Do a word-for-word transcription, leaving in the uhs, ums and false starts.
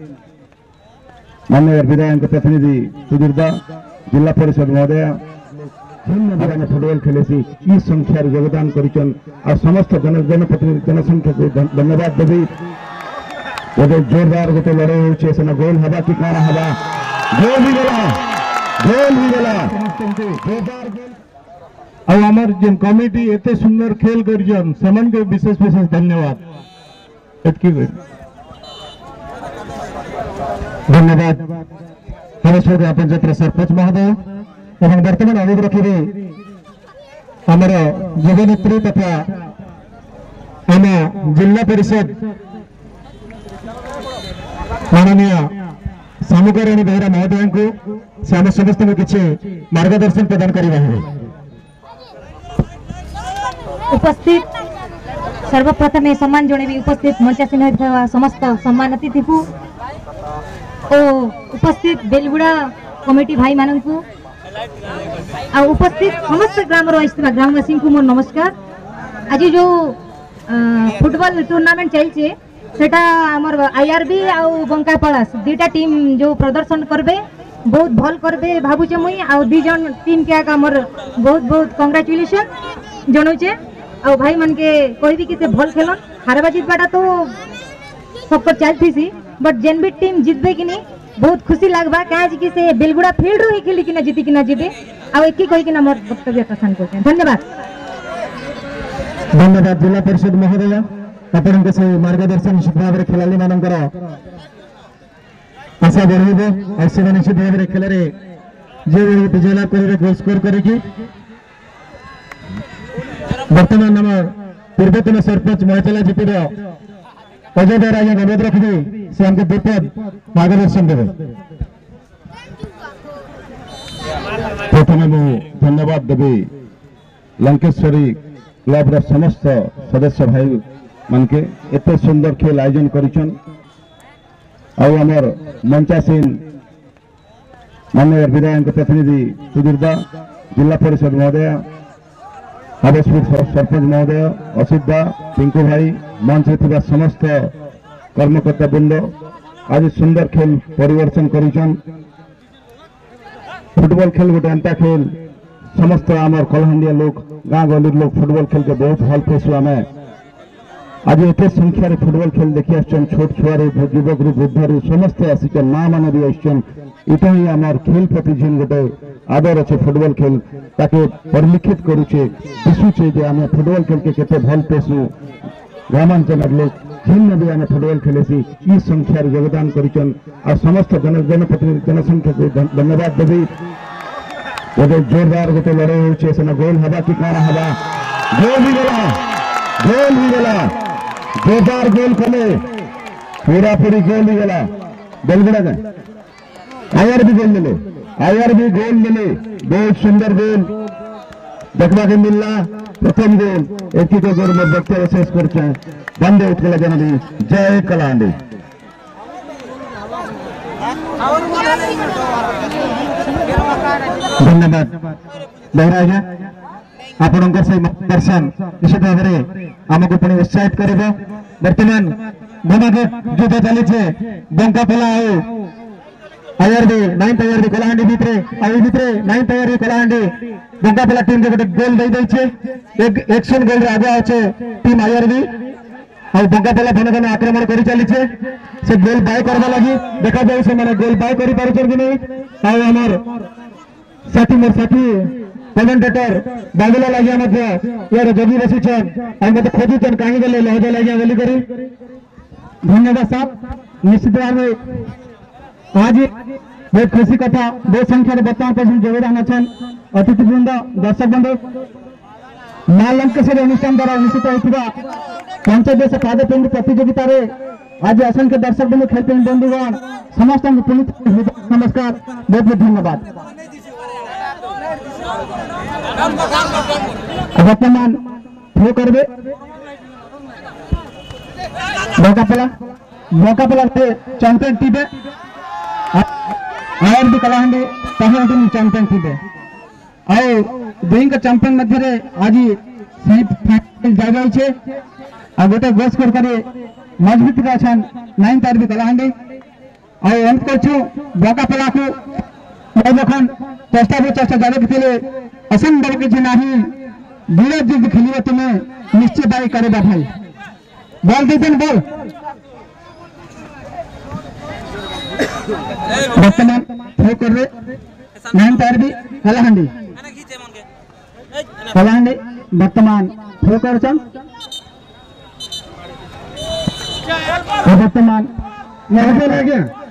माननीय विधायक प्रतिनिधि सुधीरदा जिला परिषद महोदय फुटबॉल खेले ई संख्यार योगदान करिचन आ समस्त जन जनप्रतिनिधि जनसंख्या को धन्यवाद देवी। गोटे जोरदार गोटे लड़ाई होचे सेना गोल हवा कि काना हवा गोल ही गला गोल ही गला जोरदार गोल। और हमार जेन कमिटी एते सुंदर खेल करिजन समन के विशेष विशेष धन्यवाद। एतकी धन्यवाद नमस्कार अपन जत्र सरपंच महोदय एवं वर्तमान अनुरोध रखिबे आमर युवनेत्री तथा आम जिला परिषद माननीय सामुकाराणी बेहरा महोदय को से आम समस्त किसी मार्गदर्शन प्रदान करवा उपस्थित सर्वप्रथम सम्मान जन उपस्थित मंचासीन होता समस्त सम्मान अतिथि को और उपस्थित बेलगुड़ा कमिटी भाई मान को और उपस्थित समस्त ग्राम रही ग्रामवासी को मोर नमस्कार। आज जो फुटबॉल टूर्नामेंट चलছে सेटा हमर आईआरबी और बंका पलास दुटा टीम जो प्रदर्शन करबे बहुत भल करबे भाबुचे मुई और दी जन टीम के हमर बहुत बहुत कांग्रेचुलेशन जनाउचे और भाई मन के कहबी कि से भल खेलन हारबा जितबाटा तो सब चलती बट जेन भी टीम जितबे कि नहीं बहुत खुशी लगवा क्या कि से बेलगुड़ा फील्ड रू ही खेली कि जीति कि जीते आ एक ही कही मोर वक्तव्य प्रसारण करते धन्यवाद। धन्यवाद जिला परिषद महोदय आपण से मार्गदर्शन निश्चित भाव खेलाड़ी मानकर आशा बढ़े और से निश्चित भाव खेल जो विजय लाभ करेंगे गोल स्कोर करके वर्तमान आम पूर्वतन सरपंच महचला जीपीर अजय दर आज अनुरोध रखी से हमको विपद मार्गदर्शन देवे। प्रथम मुझे धन्यवाद देवी लंकेश्वरी क्लब समस्त सदस्य भाई मन के एत सुंदर खेल आयोजन करिछन और आमर मंचासीन माननीय विधायक प्रतिनिधि सुधीरदा जिला परिषद महोदय आवेशपुर सरपंच महोदय असितदा पिंकू भाई मंच में समस्त कर्मकर्ता बृंद आज सुंदर खेल परिवर्तन करिछन। फुटबॉल खेल गोटे एंता खेल समस्त आमर कलहंडिया लोग गाँ गली लोग फुटबॉल खेल के बहुत भल पाइसु आम आज एत संख्यार फुटबॉल खेल देखी आसन छोट छुआ युवक वृद्ध समस्ते आसिचन माँ मैंने भी आसन इटा ही आमर खेल प्रति जेन गोटे आदर अच्छे फुटबॉल खेल ताके परिलिखित करुचे दिशुचे जे आम फुटबॉल खेल के केते भल पाइसु ग्रामांचल लोग जेन भी आम फुटबॉल खेले ई संख्यार योगदान करिचन आ समस्त जन जनप्रतिनिधि जनसंख्या को धन्यवाद देवी। गोटे जोरदार गोटे लड़ाई होचे सेना गोल हवा कि काना हवा गोल ही गला गोल ही गला जोरदार गोल कले पूरा पूरी गोल ही गला बेलगुड़ा में आयर भी गोल मिले आयर भी गोल मिले बहुत सुंदर गोल देखा के मिलला प्रथम गोल एक ही गोल में वक्तव्य शेष कर बंदे उत्कल जननी जय कलांडी। धन्यवाद बेहरा आज्ञा आपण से मार्गदर्शन निश्चित भाव में आमको पुणी उत्साहित कर बर्तमान घमाघट युद्ध चली बंकापला आईआरबी नाइन्थ आईआरबी कलाहांडी भितर आई भितर नाइन्थ आईआरबी कलाहांडी बंकापला टीम के गोटे गोल दे देछे एक एक्शन गोल रे आगे आछे टीम आईआरबी और बंकापला घन घन आक्रमण कर चली से गोल बाय करवा लगी देखा जाए से माने गोल बाय करि पारुछन कि नहीं और हमर साथी मोर साथी कमेंटेटर बागुला लगिया मध्य यार जगी बसी छन आ मते खोजु तन काहे गले लहजा लगिया बोली करी धन्यवाद साहब। निश्चित भाव आज बहुत खुशी कथा बहुत संख्या बर्तमान पर्यटन योगदान अच्छन अतिथि वृंद दर्शक बंधु मां लंकेश्वरी अनुष्ठान द्वारा अनुष्ठित होता पंचदेश पादपिंड प्रतियोगिता आज असंख्य दर्शक बंधु खेलप्रेमी बंधुगण समस्त नमस्कार बहुत बहुत धन्यवाद। वर्तमान थ्रो करबे मौकापला मौकापला champion team IRB Kalahandi team champion team आउ दुई का चैंपियन मध्य आज सेमी फाइनल जा आ गोटे गोल स्कोर करे मजबूत का छन नाइन्थ आईआरबी कलाहांडी ଆଉ ଏମିତି କରୁଛୁ ବଙ୍କା ପଲାକୁ ଦେଖନ୍ ଚେଷ୍ଟା ବି ଚେଷ୍ଟା ଜାରି ଥିଲେ ଅସମ୍ଭବ କିଛି ନାହିଁ ଦୂର ଯଦି ଖେଳିବ ତୁମେ ନିଶ୍ଚିତ ଭାଇ କରିବା ଭାଇ ବଲ୍ ଦେଇଦେନ୍ ବଲ୍ ବର୍ତ୍ତମାନ ଫ୍ଲୋ କରିବେ ନାଇନ୍ ତାର ବି କଳାହାଣ୍ଡି କଳାହାଣ୍ଡି ବର୍ତ୍ତମାନ ଫ୍ଲୋ କରୁଛନ୍ ବର୍ତ୍ତମାନ ଆଜ୍ଞା